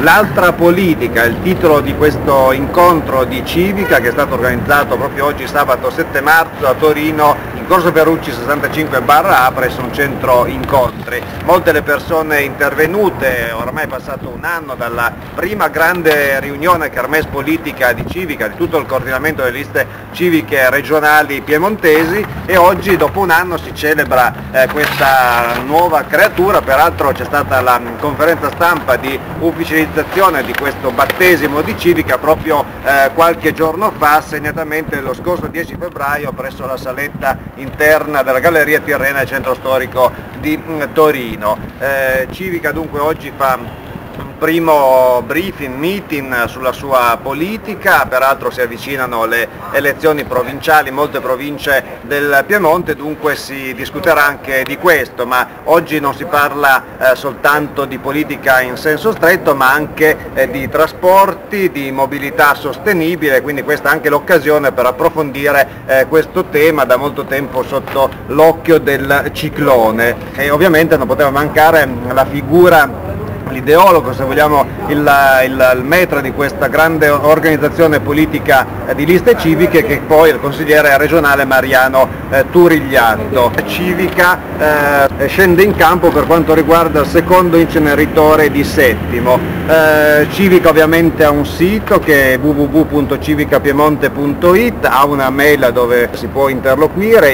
L'altra politica, il titolo di questo incontro di Civica che è stato organizzato proprio oggi sabato 7 marzo a Torino in Corso Ferrucci 65/A presso un centro incontri. Molte le persone intervenute, ormai è passato un anno dalla prima grande riunione kermesse politica di Civica, di tutto il coordinamento delle liste civiche regionali piemontesi, e oggi dopo un anno si celebra questa nuova creatura. Peraltro c'è stata la conferenza stampa di ufficializzazione di questo battesimo di Civica proprio qualche giorno fa, segnatamente lo scorso 10 febbraio presso la saletta interna della Galleria Tirrena del centro storico di Torino. Civica dunque oggi fa un primo meeting sulla sua politica, peraltro si avvicinano le elezioni provinciali in molte province del Piemonte, dunque si discuterà anche di questo, ma oggi non si parla soltanto di politica in senso stretto, ma anche di trasporti, di mobilità sostenibile, quindi questa è anche l'occasione per approfondire questo tema da molto tempo sotto l'occhio del ciclone. E ovviamente non poteva mancare la figura, l'ideologo, se vogliamo, il metra di questa grande organizzazione politica di liste civiche, che poi è il consigliere regionale Mariano Turigliatto. Civica scende in campo per quanto riguarda il secondo inceneritore di Settimo. Civica ovviamente ha un sito che è www.civicapiemonte.it, ha una mail dove si può interloquire,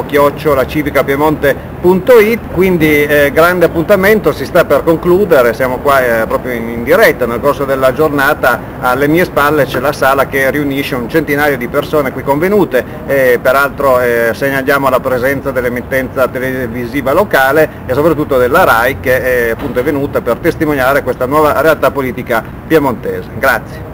info@civicapiemonte.it, quindi grande appuntamento, si sta per concludere, siamo qua proprio in diretta. Nel corso della giornata alle mie spalle c'è la sala che riunisce un centinaio di persone qui convenute, peraltro segnaliamo la presenza dell'emittenza televisiva locale e soprattutto della RAI, che appunto è venuta per testimoniare questa nuova realtà politica piemontese. Grazie.